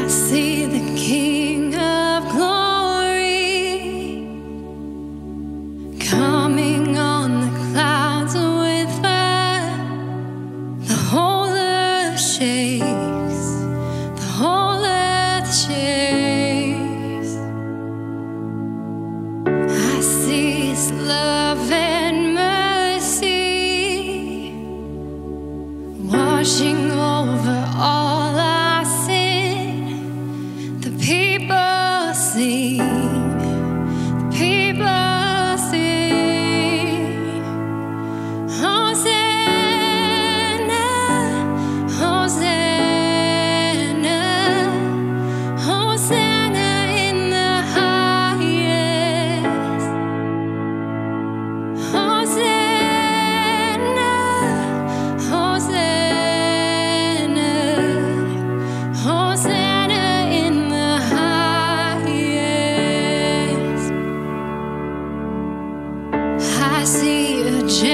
see the King of glory coming on the clouds with fire. The whole earth shakes, the whole earth shakes. I see His love and mercy washing over all our sin. The people sing, the people sing. Hosanna, Hosanna, Hosanna in the highest. Hosanna, Hosanna, Hosanna in the highest. I see a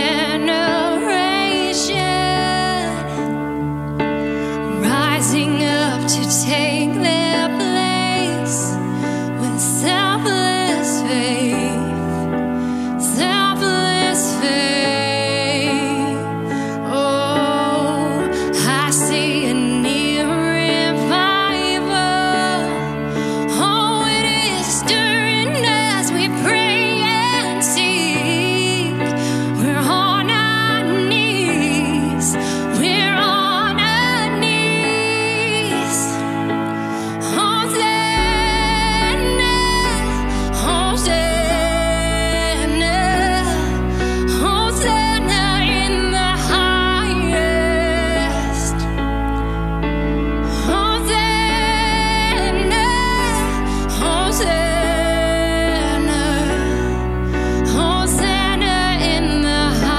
generation rising up to take their place with selfless faith, selfless faith. Oh, I see a near revival. Oh, it is stirring as we pray and seek. We're on our knees. We're on our knees. Hosanna, Hosanna, Hosanna in the highest. Hosanna, Hosanna, Hosanna in the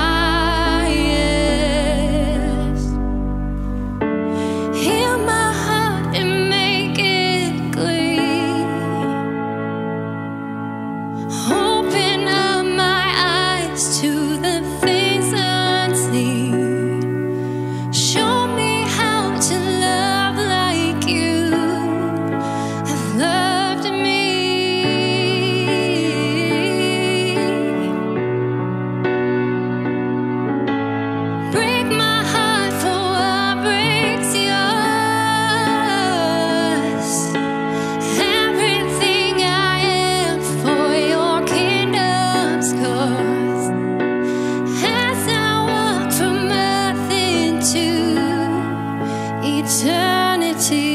highest. Heal my heart and make it clean. Open up my eyes to the things unseen. Show me how to love like you have loved me. Break my heart for what breaks yours. Everything I am for your kingdom's cause. As I walk from earth into eternity.